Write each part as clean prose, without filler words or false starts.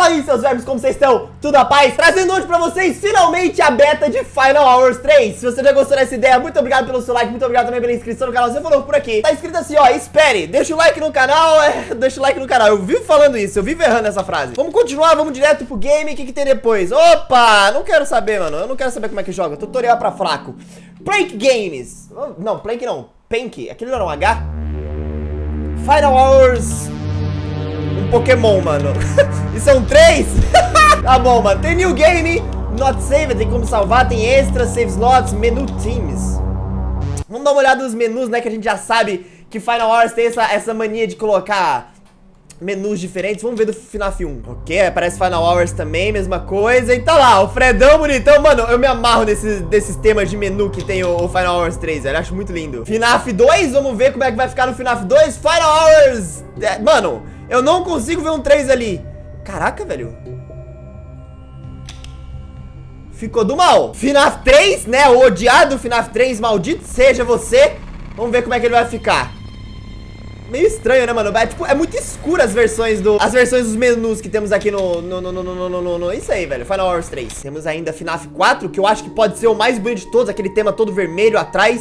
Fala aí, seus vermes, como vocês estão? Tudo a paz? Trazendo hoje pra vocês, finalmente, a beta de Final Hours 3. Se você já gostou dessa ideia, muito obrigado pelo seu like, muito obrigado também pela inscrição no canal. Se você for novo por aqui, tá escrito assim, ó, espere, deixa o like no canal, deixa o like no canal. Eu vivo falando isso, eu vivo errando essa frase. Vamos continuar, vamos direto pro game, o que tem depois? Opa, não quero saber, mano, eu não quero saber como é que joga, tutorial pra fraco. Plank Games, não, Plank não, Pank, aquele não era um H? Final Hours... um Pokémon, mano. E são 3? Tá bom, mano. Tem New Game, Not Saved, tem como salvar, tem Extra, Save Slots, Menu Teams. Vamos dar uma olhada nos menus, né, que a gente já sabe que Final Hours tem essa mania de colocar menus diferentes. Vamos ver do FNAF 1. Ok, aparece Final Hours também, mesma coisa. E tá lá, o Fredão bonitão. Mano, eu me amarro desses temas de menu que tem o Final Hours 3, velho. Eu acho muito lindo. FNAF 2, vamos ver como é que vai ficar no FNAF 2. Final Hours... mano... eu não consigo ver um 3 ali. Caraca, velho. Ficou do mal. FNAF 3, né? O odiado FNAF 3, maldito seja você. Vamos ver como é que ele vai ficar. Meio estranho, né, mano? É muito escuro as versões dos menus que temos aqui no isso aí, velho. Final Hours 3. Temos ainda FNAF 4, que eu acho que pode ser o mais bonito de todos. Aquele tema todo vermelho atrás.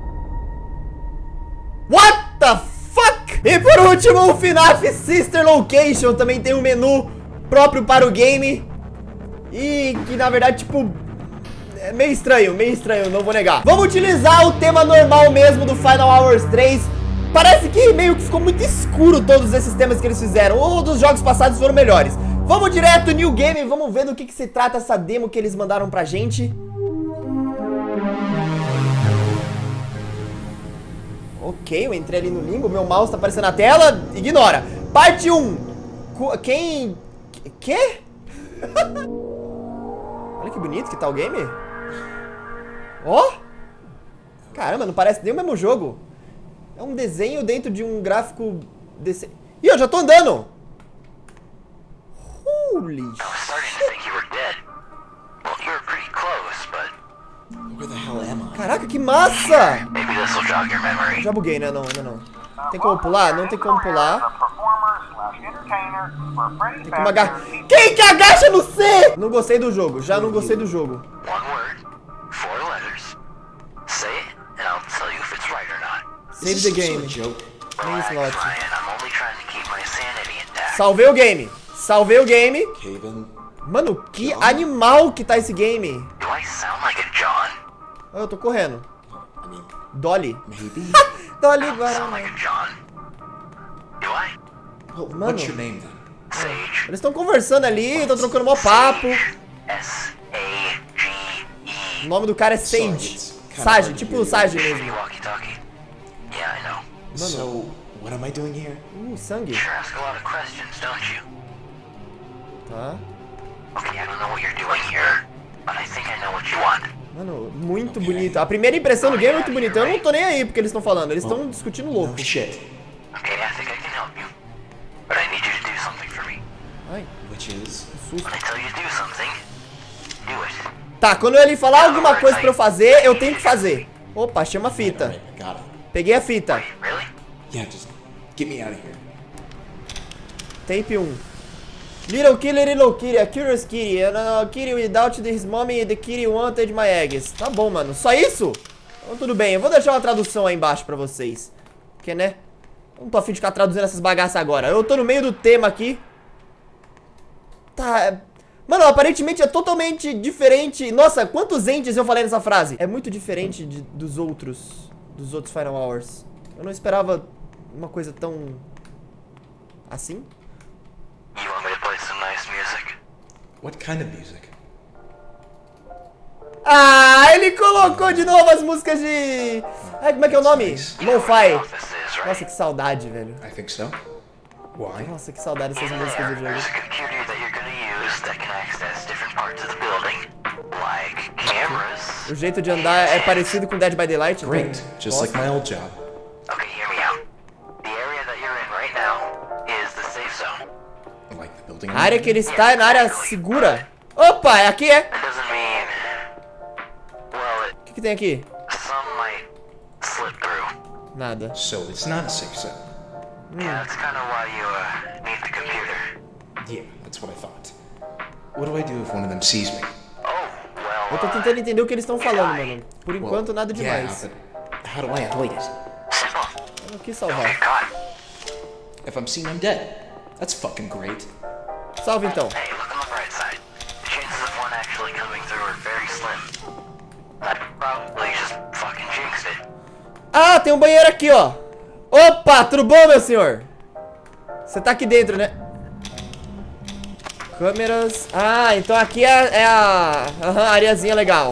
What the fuck? E por último, o FNAF Sister Location também tem um menu próprio para o game. E que na verdade, tipo, é meio estranho, não vou negar. Vamos utilizar o tema normal mesmo do Final Hours 3. Parece que meio que ficou muito escuro todos esses temas que eles fizeram. Ou dos jogos passados foram melhores. Vamos direto, New Game, vamos ver do que se trata essa demo que eles mandaram pra gente. Ok, eu entrei ali no limbo, meu mouse tá aparecendo na tela, ignora. Parte 1. Quem... Quê? Olha que bonito que tá o game. Ó. Caramba, não parece nem o mesmo jogo. É um desenho dentro de um gráfico desse... Ih, eu já tô andando. Holy shit. Caraca, que massa! Já buguei, né? Não, ainda não. Tem como pular? Não tem como pular. Tem como agachar. Quem que agacha no C? Não gostei do jogo, já não gostei do jogo. Save the game. Nem slot. Salvei o game. Salvei o game. Mano, que animal que tá esse game. Oh, eu tô correndo. Dolly. Dolly Guaraná. Mano, eles estão conversando ali, estão trocando mó papo. O nome do cara é Sage. Sage, tipo Sage mesmo. Mano, sangue. Tá. Mano, muito bonito. A primeira impressão do game é muito bonita. Eu não tô nem aí porque eles estão falando. Eles estão discutindo louco. Ai, que susto. Tá, quando ele falar alguma coisa pra eu fazer, eu tenho que fazer. Opa, chama a fita. Peguei a fita. Tape 1. Little kitty, a curious kitty. A kitty without his mommy, the kitty wanted my eggs. Tá bom, mano. Só isso? Então tudo bem, eu vou deixar uma tradução aí embaixo pra vocês. Porque, né? Eu não tô afim de ficar traduzindo essas bagaças agora. Eu tô no meio do tema aqui. Tá... Mano, aparentemente é totalmente diferente. Nossa, quantos entes eu falei nessa frase? É muito diferente dos outros Final Hours. Eu não esperava uma coisa tão... assim? What kind of music? Ah, ele colocou de novo as músicas de... Ai, como é que é o nome? Lo-Fi. Nossa, que saudade, velho. I think so. Why? Nossa, que saudade dessas músicas do jogo. O jeito de andar é parecido com Dead by Daylight. Great, just like my old job. Okay, hear me out. The area that you're in right now is the safe zone. Like the building. A área que ele está é na área segura. Opa, é aqui, é? That doesn't mean... well, O que tem aqui? some might slip through. Nada. So it's not a safe zone. Yeah, that's kind of why you need the computer. Yeah, that's what I thought. What do I do if one of them sees me? Eu tô tentando entender o que eles estão falando, mano. Por enquanto, nada demais. Yeah, but how do I avoid it? Eu não quis salvar. If I'm seen, I'm dead. That's fucking great. Salva então. Hey, look on the bright side. The chances of one actually coming through are very slim. That probably just fucking jinxed it. Ah, tem um banheiro aqui, ó. Opa, tudo bom, meu senhor? Você tá aqui dentro, né? Câmeras. Ah, então aqui é a areazinha legal.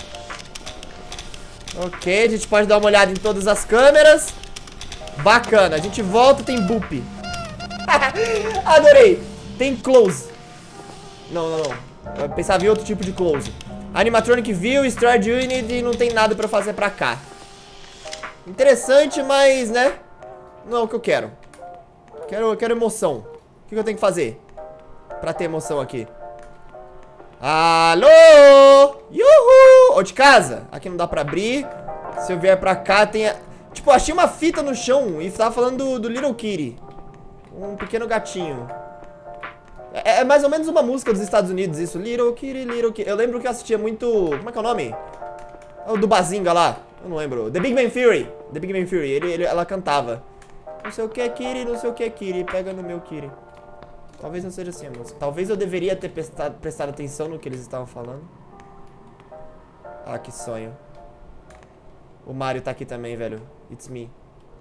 Ok, a gente pode dar uma olhada em todas as câmeras. Bacana, a gente volta, tem boop. Adorei. Tem close. Não. Eu pensava em outro tipo de close. Animatronic View, Storage Unit e não tem nada pra fazer pra cá. Interessante, mas, né? Não é o que eu quero. Eu quero emoção. O que eu tenho que fazer pra ter emoção aqui? Alô? Yuhu! Ô, de casa. Aqui não dá pra abrir. Se eu vier pra cá, tem... Tipo, achei uma fita no chão e tava falando do Little Kitty. Um pequeno gatinho. É mais ou menos uma música dos Estados Unidos, isso. Little Kitty, Little Kitty. Eu lembro que eu assistia muito... Como é que é o nome? O do Bazinga lá. Eu não lembro. The Big Bang Theory. The Big Bang Theory. Ela cantava. Não sei o que é Kitty, não sei o que é Kitty. Pega no meu Kitty. Talvez não seja assim a música. Talvez eu deveria ter prestado atenção no que eles estavam falando. Ah, que sonho. O Mario tá aqui também, velho. It's me.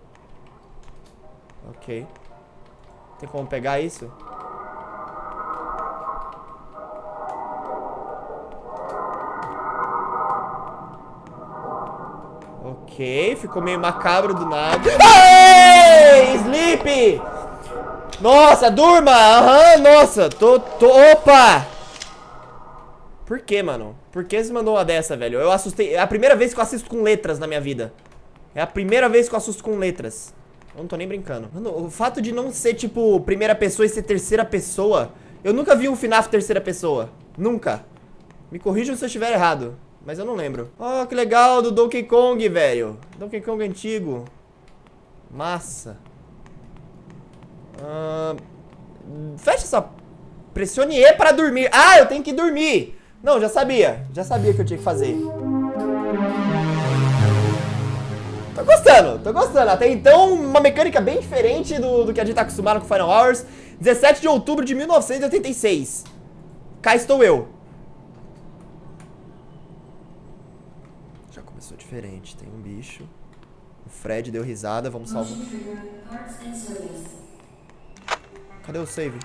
Ok. Tem como pegar isso? Ok, ficou meio macabro do nada. Ei! Sleep! Nossa, durma! Aham, nossa, opa! Por que, mano? Por que você mandou uma dessa, velho? Eu assustei. É a primeira vez que eu assisto com letras na minha vida. É a primeira vez que eu assusto com letras. Eu não tô nem brincando. Mano, o fato de não ser, tipo, primeira pessoa e ser terceira pessoa... Eu nunca vi um FNAF terceira pessoa. Nunca. Me corrijam se eu estiver errado. Mas eu não lembro. Oh, que legal, do Donkey Kong, velho. Donkey Kong antigo. Massa. Fecha essa... Pressione E para dormir. Ah, eu tenho que dormir. Não, já sabia. Já sabia que eu tinha que fazer. Tô gostando. Até então, uma mecânica bem diferente do que a gente tá acostumado com Final Hours. 17 de outubro de 1986. Cá estou eu. Já começou diferente. Tem um bicho. O Fred deu risada. Vamos salvar. Cadê o save?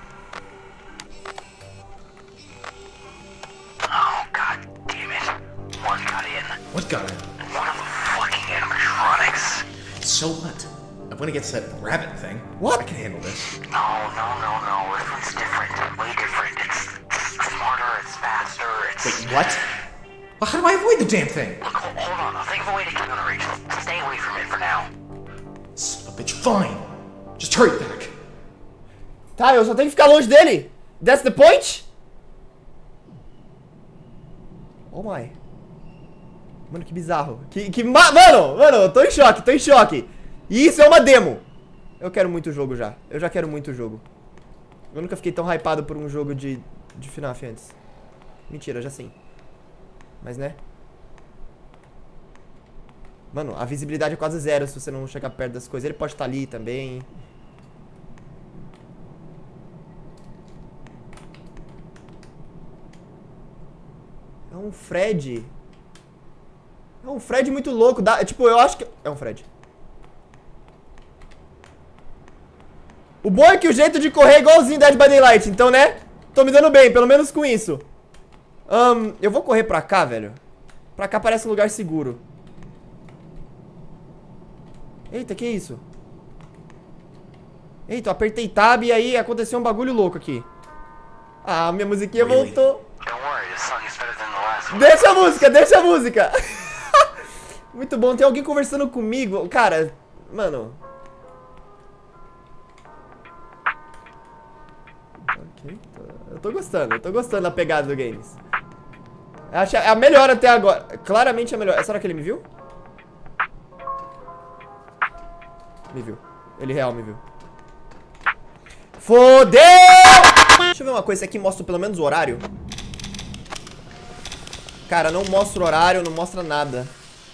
Oh, god damn it. One got in. What got it? One of the fucking animatronics. So what? I want to get to that rabbit thing. What? I can handle this. No. This one's different. Way different. It's smarter, it's faster, it's... Wait, what? Well, how do I avoid the damn thing? Look, hold on. I'll think of a way to keep it on reach. Stay away from it for now. Son of a bitch, fine. Just hurry back. Tá, eu só tenho que ficar longe dele. That's the point? Oh my. Mano, que bizarro. Mano, eu tô em choque. E isso é uma demo. Eu quero muito o jogo já. Eu já quero muito o jogo. Eu nunca fiquei tão hypado por um jogo de FNAF antes. Mentira, já sim. Mas né? Mano, a visibilidade é quase zero se você não chegar perto das coisas. Ele pode estar ali também. É um Fred. É um Fred muito louco. Tipo, eu acho que... É um Fred. O bom é que o jeito de correr é igualzinho Dead by Daylight. Então, né? Tô me dando bem, pelo menos com isso. Eu vou correr pra cá, velho. Pra cá parece um lugar seguro. Eita, que isso? Eita, eu apertei tab e aí aconteceu um bagulho louco aqui. Ah, minha musiquinha voltou. Deixa a música. Muito bom, tem alguém conversando comigo. Cara, mano. Ok, eu tô gostando da pegada do games. Acho a melhor até agora. Claramente a melhor. Será que ele me viu? Me viu. Ele real me viu. Fodeu! Deixa eu ver uma coisa, esse aqui mostra pelo menos o horário. Cara, não mostra o horário, não mostra nada.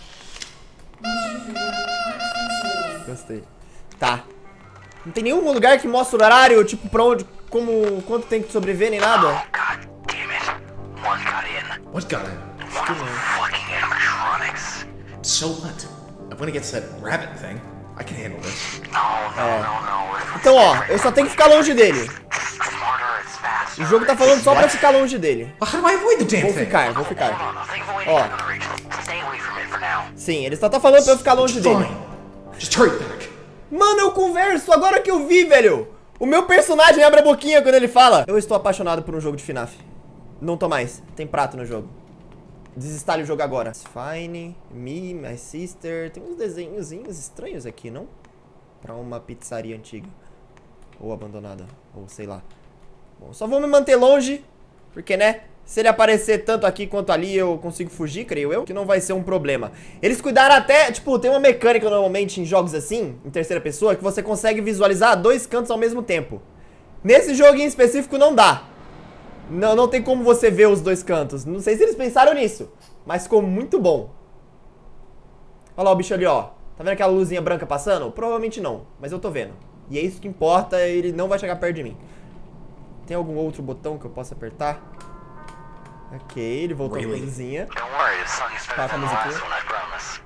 Gostei. Tá. Não tem nenhum lugar que mostra o horário, tipo, pra onde, como, quanto tem que sobreviver, nem nada. God damn it. One got in. What got it? One of the fucking animatronics. So what? When it gets that rabbit thing, I can handle this. No. Então, ó, eu só tenho que ficar longe dele. Smarter, it's faster. O jogo tá falando só pra ficar longe dele. Well, how do I avoid the damn Vou thing? ficar, vou ficar. Hold on, think of a way to Ó. get to the region. Stay away from it for now. Sim, ele só tá falando pra eu ficar longe dele. Fine. Just hurry back. Mano, eu converso, agora que eu vi, velho. O meu personagem abre a boquinha quando ele fala. Eu estou apaixonado por um jogo de FNAF. Não tô mais, tem prato no jogo. Desinstale o jogo agora. Fine, me, my sister. Tem uns desenhozinhos estranhos aqui, não? Pra uma pizzaria antiga. Ou abandonada, ou sei lá. Bom, só vou me manter longe. Porque, né? Se ele aparecer tanto aqui quanto ali, eu consigo fugir, creio eu. Que não vai ser um problema. Eles cuidaram até, tipo, tem uma mecânica normalmente em jogos assim, em terceira pessoa, que você consegue visualizar dois cantos ao mesmo tempo. Nesse jogo em específico não dá. Não tem como você ver os dois cantos. Não sei se eles pensaram nisso, mas ficou muito bom. Olha lá o bicho ali, ó. Tá vendo aquela luzinha branca passando? Provavelmente não, mas eu tô vendo. E é isso que importa, ele não vai chegar perto de mim. Tem algum outro botão que eu possa apertar? Ok, ele voltou pra luzinha. Don't worry, the song is better than the last one, I promise.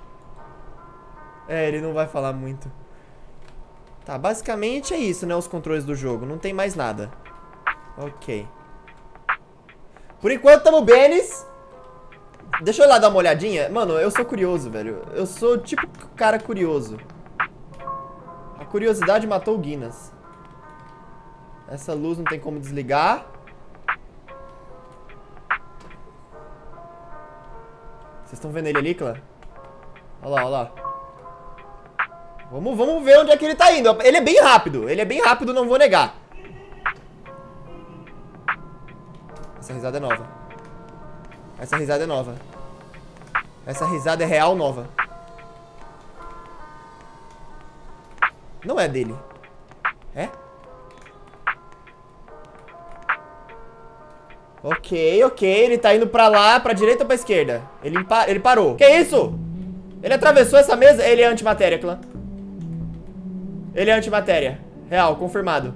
É, ele não vai falar muito. Tá, basicamente é isso, né? Os controles do jogo, não tem mais nada. Ok. Por enquanto tamo benes. Deixa eu ir lá dar uma olhadinha. Mano, eu sou curioso, velho. Eu sou tipo cara curioso. A curiosidade matou o Guinness. Essa luz não tem como desligar. Vocês estão vendo ele ali, clã? Olha lá, olha lá. Vamos ver onde é que ele tá indo. Ele é bem rápido, não vou negar. Essa risada é nova. Essa risada é nova. Essa risada é real nova. Não é dele. É? Ok, ele tá indo pra lá, pra direita ou pra esquerda? Ele parou. Que isso? Ele atravessou essa mesa. Ele é antimatéria, clã. Ele é antimatéria. Real, confirmado.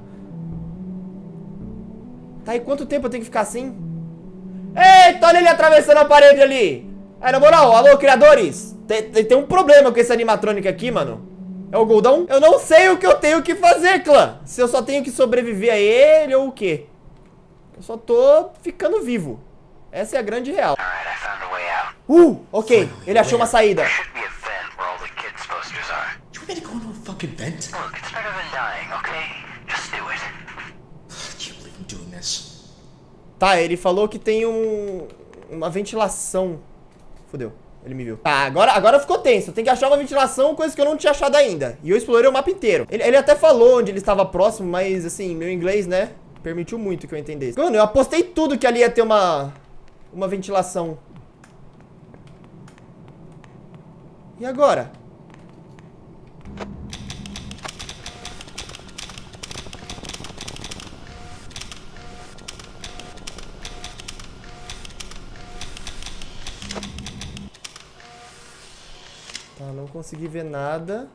Tá, e quanto tempo eu tenho que ficar assim? Eita, olha ele atravessando a parede ali. Aí, na moral, alô, criadores. Tem um problema com esse animatrônico aqui, mano. É o Goldão? Eu não sei o que eu tenho que fazer, clã. Se eu só tenho que sobreviver a ele ou o quê? Eu só tô ficando vivo. Essa é a grande real. Alright, I found a way out. Ok. Ele achou uma saída. There should be a vent where all the kids' posters are. You want me to go into a fucking vent? Look, it's better than dying, okay? Just do it. I can't believe I'm doing this. Tá, ele falou que tem uma ventilação. Fudeu, ele me viu. Tá, agora ficou tenso. Tem que achar uma ventilação, coisa que eu não tinha achado ainda. E eu explorei o mapa inteiro. Ele até falou onde ele estava próximo, mas assim, meu inglês, né, permitiu muito que eu entendesse. Mano, eu apostei tudo que ali ia ter uma ventilação. E agora? Tá, não consegui ver nada.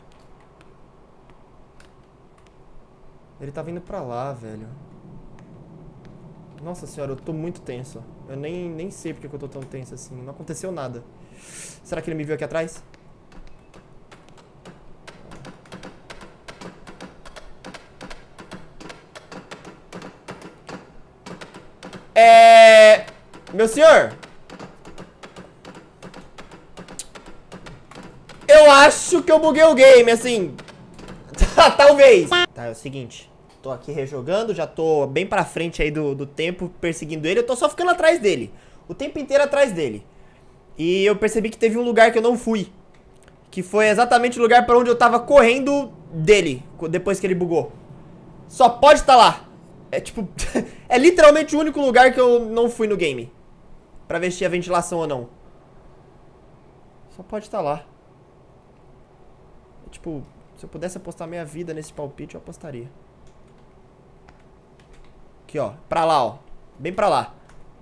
Ele tá vindo pra lá, velho. Nossa senhora, eu tô muito tenso. Eu nem sei porque que eu tô tão tenso assim. Não aconteceu nada. Será que ele me viu aqui atrás? Meu senhor? Eu acho que eu buguei o game, assim. Talvez. Tá, é o seguinte. Tô aqui rejogando, já tô bem pra frente aí do tempo perseguindo ele. Eu tô só ficando atrás dele. O tempo inteiro atrás dele. E eu percebi que teve um lugar que eu não fui. Que foi exatamente o lugar pra onde eu tava correndo dele, depois que ele bugou. Só pode estar lá. É tipo... é literalmente o único lugar que eu não fui no game. Pra ver se tinha ventilação ou não. Só pode estar lá. Tipo, se eu pudesse apostar minha vida nesse palpite, eu apostaria. Aqui, ó. Pra lá, ó. Bem pra lá.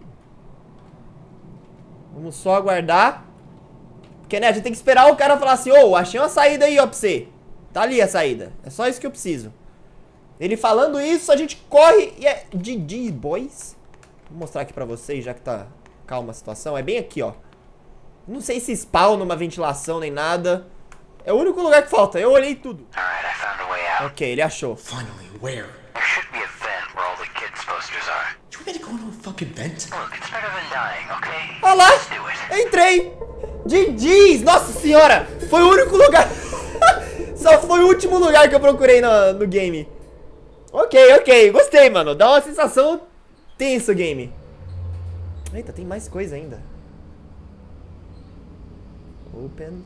Vamos só aguardar. Porque, né, a gente tem que esperar o cara falar assim: ô, achei uma saída aí, ó, pra você. Tá ali a saída. É só isso que eu preciso. Ele falando isso, a gente corre e é GG, boys. Vou mostrar aqui pra vocês, já que tá calma a situação. É bem aqui, ó. Não sei se spawna uma ventilação nem nada. É o único lugar que falta. Eu olhei tudo. Alright, I found a way out. Ok, ele achou. Finally, where? There should be a vent where all the kids' posters are. You want me to go into a fucking vent? Look, it's better than dying, okay? Olha lá! Let's do it. Entrei! GG's! Nossa senhora! Foi o único lugar... Só foi o último lugar que eu procurei no game. Ok. Gostei, mano. Dá uma sensação tensa o game. Eita, tem mais coisa ainda. Open.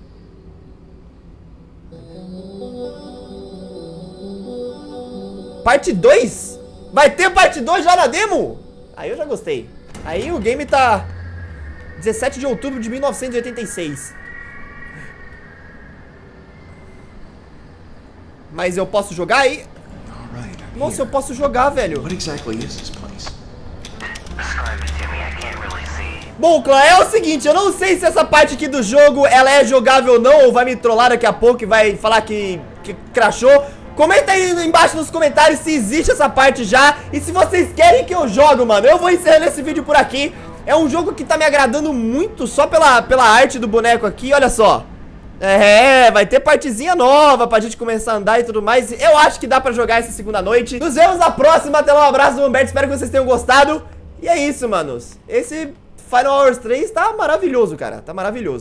Parte 2? Vai ter parte 2 já na demo? Aí eu já gostei. Aí o game tá 17 de outubro de 1986. Mas eu posso jogar aí? Alright, I'm Nossa, eu here. posso jogar, velho. What exactly is this place? Describe it to me, I can't really see. Bom, clã, é o seguinte, eu não sei se essa parte aqui do jogo ela é jogável ou não, ou vai me trollar daqui a pouco e vai falar que crashou. Comenta aí embaixo nos comentários se existe essa parte já e se vocês querem que eu jogue, mano. Eu vou encerrando esse vídeo por aqui. É um jogo que tá me agradando muito só pela arte do boneco aqui, olha só. É, vai ter partezinha nova pra gente começar a andar e tudo mais. Eu acho que dá pra jogar essa segunda noite. Nos vemos na próxima, até lá, um abraço do Humberto, espero que vocês tenham gostado. E é isso, manos. Esse Final Hours 3 tá maravilhoso, cara, tá maravilhoso.